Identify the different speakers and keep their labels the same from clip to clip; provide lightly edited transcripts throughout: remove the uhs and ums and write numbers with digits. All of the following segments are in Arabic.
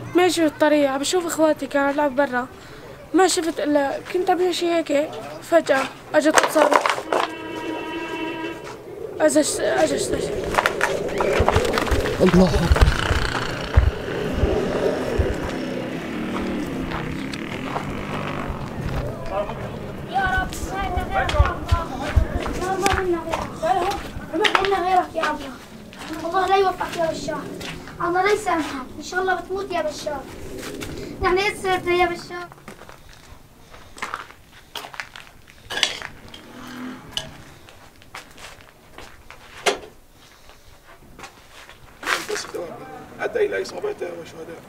Speaker 1: ماشي في الطريق عم بشوف اخواتي كانوا يلعبوا برا، ما شفت الا كنت عم شي هيك، فجأة اجت اتصال، اجى استشهد.
Speaker 2: الله.
Speaker 3: يا رب ما عندنا غيرك يا الله. الله لا يوفقك يا بشار، الله لا يسامحك، ان شاء الله بتموت يا بشار. نحن ايش صرنا يا بشار؟
Speaker 4: بس أدى إلى إصابته وشهداء.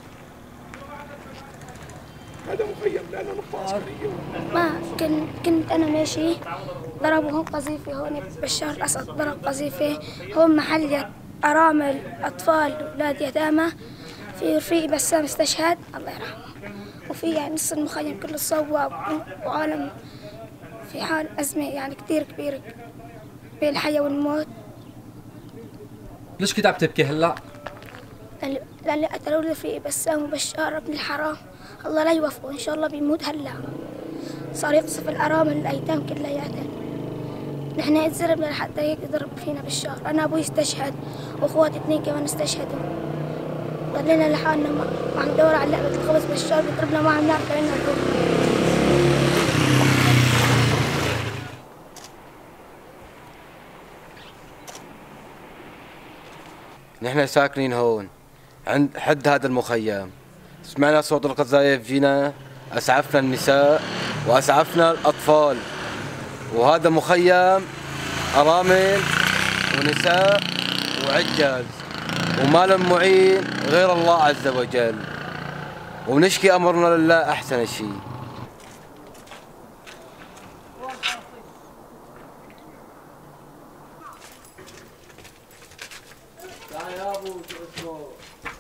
Speaker 4: هذا مخيم لأنه نقطة عسكرية.
Speaker 3: ما كنت انا ماشي، ضربوا هون قذيفه، هون بشار الاسد ضرب قذيفه، هون محل ارامل اطفال اولاد يتامى، في رفيقي بسام استشهد الله يرحمه، وفي يعني نص المخيم كله صوب وعالم في حال ازمه يعني كثير كبيره بين الحياه والموت.
Speaker 2: ليش كنت عم تبكي هلا؟
Speaker 3: لأن قتلوا لي رفيقي بسام وبشار ابن الحرام، الله لا يوفقه ان شاء الله بيموت هلا. صار يقصف الارامل الايتام كلياتهم. نحن اتزربنا لحتى هيك يضرب فينا بالشهر، انا ابوي استشهد واخواتي اثنين كمان استشهدوا. ضلينا لحالنا ما عم ندور على لعبة الخبز بالشهر، بيضربنا ما عم نعرف وين نروح.
Speaker 5: نحن ساكنين هون عند حد هذا المخيم، سمعنا صوت القذايف فينا، اسعفنا النساء واسعفنا الاطفال، وهذا مخيم ارامل ونساء وعجاز، وما لهم معين غير الله عز وجل، ونشكي امرنا لله احسن شيء.
Speaker 2: يا ابو شو اسمه